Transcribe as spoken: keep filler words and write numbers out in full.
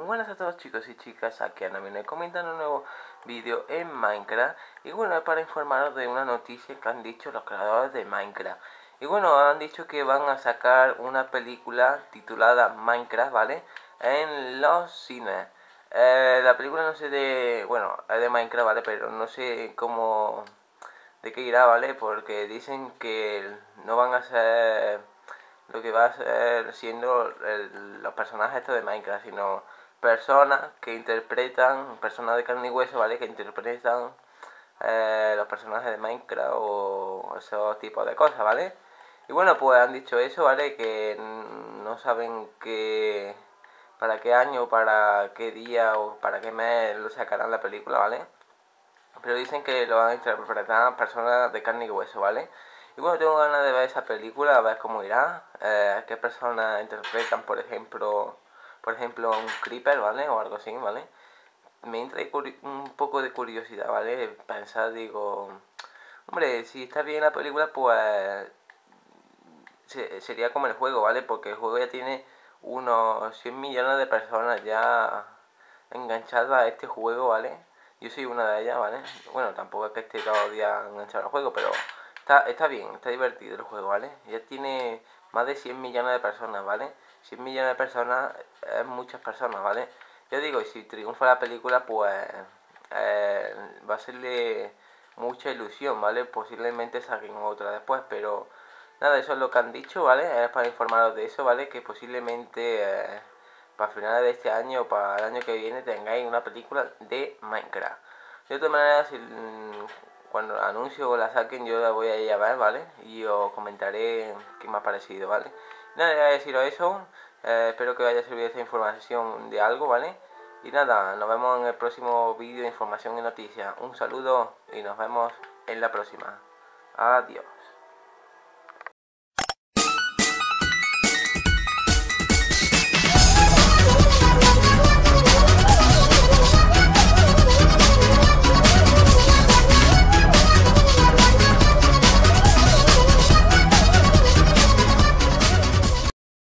Muy buenas a todos chicos y chicas, aquí Anamine comentando un nuevo vídeo en Minecraft. Y bueno, es para informaros de una noticia que han dicho los creadores de Minecraft. Y bueno, han dicho que van a sacar una película titulada Minecraft, ¿vale? En los cines. Eh, la película no sé de... bueno, es de Minecraft, ¿vale? Pero no sé cómo... de qué irá, ¿vale? Porque dicen que no van a ser lo que va a ser siendo el, los personajes estos de Minecraft, sino personas que interpretan, personas de carne y hueso, ¿vale? Que interpretan eh, los personajes de Minecraft o esos tipos de cosas, ¿vale? Y bueno, pues han dicho eso, ¿vale? Que no saben qué, para qué año, para qué día o para qué mes lo sacarán la película, ¿vale? Pero dicen que lo van a interpretar personas de carne y hueso, ¿vale? Y bueno, tengo ganas de ver esa película, a ver cómo irá, eh, qué personas interpretan, por ejemplo, por ejemplo, un creeper, ¿vale? O algo así, ¿vale? Me entra un poco de curiosidad, ¿vale? Pensar, digo, hombre, si está bien la película, pues sería como el juego, ¿vale? Porque el juego ya tiene unos cien millones de personas ya enganchadas a este juego, ¿vale? Yo soy una de ellas, ¿vale? Bueno, tampoco es que esté todo el día enganchado al juego, pero está, está bien, está divertido el juego, ¿vale? Ya tiene más de cien millones de personas, ¿vale? cien millones de personas es muchas personas, ¿vale? Yo digo, y si triunfa la película, pues eh, va a serle mucha ilusión, ¿vale? Posiblemente saquen otra después, pero nada, eso es lo que han dicho, ¿vale? Es para informaros de eso, ¿vale? Que posiblemente eh, para finales de este año o para el año que viene tengáis una película de Minecraft. De todas maneras, si, cuando la anuncio o la saquen, yo la voy a ir a ver, ¿vale? Y os comentaré qué me ha parecido, ¿vale? Nada, voy a deciros eso. Eh, espero que os haya servido esta información de algo, ¿vale? Y nada, nos vemos en el próximo vídeo de información y noticias. Un saludo y nos vemos en la próxima. Adiós.